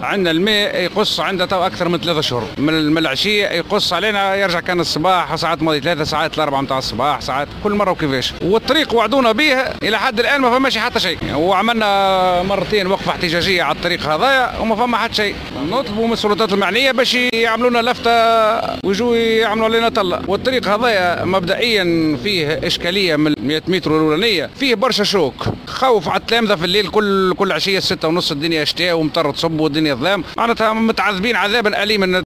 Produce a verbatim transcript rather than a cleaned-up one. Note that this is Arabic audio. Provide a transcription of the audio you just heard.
عندنا الماء يقص عندنا تو اكثر من ثلاثة شهور، من العشيه يقص علينا يرجع كان الصباح ساعات ماضي ثلاثة ساعات الاربعه نتاع الصباح ساعات كل مره وكيفاش. والطريق وعدونا به الى حد الان ما فماش حتى شيء، وعملنا مرتين وقفه احتجاجيه على الطريق هذايا وما فما حتى شيء. نطلبوا من السلطات المعنيه باش يعملوا لنا لفته ويجوا يعملوا علينا طله. والطريق هذايا مبدئيا فيه اشكاليه من مئة متر الاولانيه، فيه برشا شوك، خوف على التلامذه في الليل كل كل عشيه ستة ونص الدنيا شتاء ومطر تصب والدنيا ظلام، معناتها متعذبين عذابا اليما.